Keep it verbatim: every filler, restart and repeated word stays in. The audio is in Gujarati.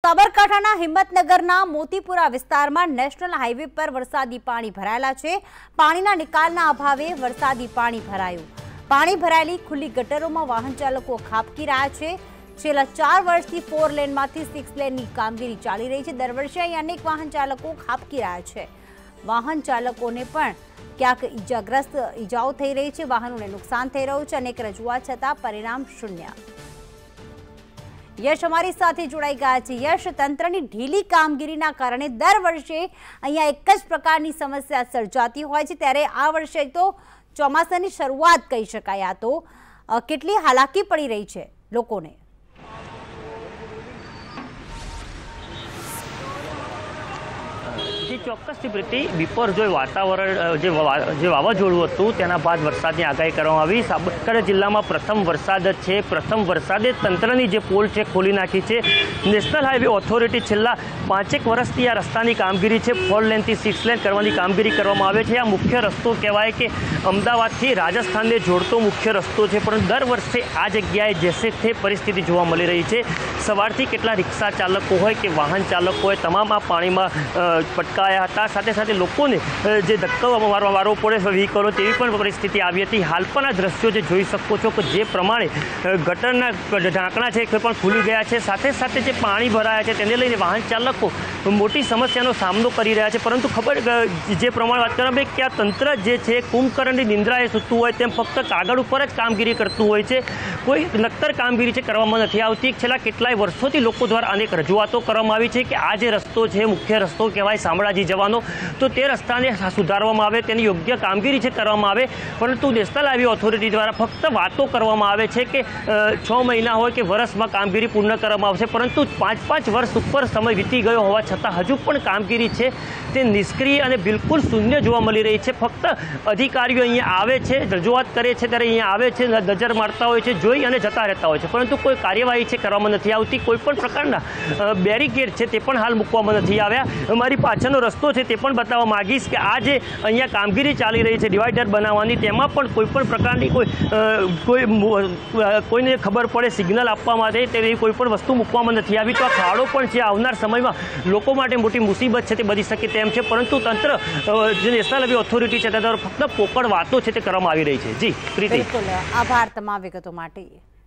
સાબરકાંઠાના હિંમતનગરના મોતીપુરા વિસ્તારમાં નેશનલ હાઈવે પર વરસાદી પાણી ભરાયેલા છે। પાણીના નિકાલના અભાવે વરસાદી પાણી ભરાયું। પાણી ભરાયેલી ખુલ્લી ગટરોમાં વાહન ચાલકો ખાબકી રહ્યા છે। છેલ્લા ચાર વર્ષથી ફોર લેનમાંથી સિક્સ લેનની કામગીરી ચાલી રહી છે। દર વર્ષે અહીં અનેક વાહન ચાલકો ખાબકી રહ્યા છે। વાહન ચાલકોને પણ ક્યાંક ઈજાગ્રસ્ત ઈજાઓ થઈ રહી છે, વાહનોને નુકસાન થઈ રહ્યું છે। અનેક રજૂઆત છતાં પરિણામ શૂન્ય। यश हमारी साथ जोड़ाई गया है। यश, तंत्रनी ढीली कामगीरीना कारणे दर वर्षे अहींया एक ज प्रकारनी समस्या सर्जाती होय छे, त्यारे आ वर्षे तो ચોમાસાની શરૂઆત કહી શકાય। आ तो કેટલી હાલાકી પડી રહી છે લોકોને? ચોક્કસથી પ્રીતિ, વિપર્યોય વાતાવરણ જે જે વાવાઝોડું હતું તેના બાદ વરસાદની આગાહી કરવામાં આવી। સાબરકાંઠા જિલ્લામાં પ્રથમ વરસાદ છે। પ્રથમ વરસાદે તંત્રની જે પોલ છે ખોલી નાખી છે। નેશનલ હાઈવે ઓથોરિટી છેલ્લા પાંચેક વર્ષથી આ રસ્તાની કામગીરી છે, ફોર લેનથી સિક્સ લેન કરવાની કામગીરી કરવામાં આવે છે। આ મુખ્ય રસ્તો કહેવાય કે અમદાવાદથી રાજસ્થાનને જોડતો મુખ્ય રસ્તો છે, પરંતુ દર વર્ષે આ જગ્યાએ જેસે તે પરિસ્થિતિ જોવા મળી રહી છે। સવારથી કેટલા રિક્ષા ચાલકો હોય કે વાહન ચાલકો હોય, તમામ આ પાણીમાં પટકાયા હતા। સાથે સાથે લોકોને જે ધક્કા મારવા વારો પડે વ્હીકલો, તેવી પણ પરિસ્થિતિ આવી હતી। હાલ પણ આ દ્રશ્યો જે જોઈ શકો છો કે જે પ્રમાણે ગટરના ઢાંકણા છે તે પણ ખુલી ગયા છે। સાથે સાથે જે પાણી ભરાયા છે તેને લઈને વાહન ચાલકો મોટી સમસ્યાનો સામનો કરી રહ્યા છે। પરંતુ ખબર જે પ્રમાણે વાત કરવામાં આવે કે આ તંત્ર જે છે કુંભકર્ણની નિંદ્રાએ સૂતું હોય તેમ ફક્ત કાગળ ઉપર જ કામગીરી કરતું હોય છે, કોઈ નક્કર કામગીરી છે કરવામાં નથી આવતી। છેલ્લા કેટલાય વર્ષોથી લોકો દ્વારા અનેક રજૂઆતો કરવામાં આવી છે કે આ જે રસ્તો છે મુખ્ય રસ્તો કહેવાય શામળાજી જવાનો, તો તે રસ્તાને સુધારવામાં આવે, તેની યોગ્ય કામગીરી છે કરવામાં આવે, પરંતુ નેશનલ હાઈવે ઓથોરિટી દ્વારા ફક્ત વાતો કરવામાં આવે છે કે છ મહિના હોય કે વર્ષમાં કામગીરી પૂર્ણ કરવામાં આવશે, પરંતુ પાંચ પાંચ વર્ષ ઉપર સમય વીતી ગયો હોવા છતાં હજુ પણ કામગીરી છે તે નિષ્ક્રિય અને બિલકુલ શૂન્ય જોવા મળી રહી છે। ફક્ત અધિકારીઓ અહીંયા આવે છે, રજૂઆત કરે છે, ત્યારે અહીંયા આવે છે, નજર મારતા હોય છે, જોઈ અને જતા રહેતા હોય છે, પરંતુ કોઈ કાર્યવાહી છે કરવામાં નથી આવતી। કોઈ પણ પ્રકારના બેરિકેડ છે તે પણ હાલ મૂકવામાં નથી આવ્યા। મારી પાછળનો રસ્તો છે તે પણ બતાવવા માંગીશ કે આ જે અહીંયા કામગીરી ચાલી રહી છે ડિવાઈડર બનાવવાની, તેમાં પણ કોઈ પણ પ્રકારની કોઈ કોઈ કોઈને ખબર પડે સિગ્નલ આપવા માટે તેવી કોઈ પણ વસ્તુ મૂકવામાં નથી આવી। તો આ ખાડો પણ છે, આવનાર સમયમાં લોકો માટે મોટી મુસીબત છે તે બની શકે તેમ છે, પરંતુ તંત્ર જે નેશનલ હાઈવે ઓથોરિટી છે તે દ્વારા ફક્ત પોકળ વાતો છે તે કરવામાં આવી રહી છે। જી પ્રીતિ, બિલકુલ, આભાર તમામ વિગતો માટે।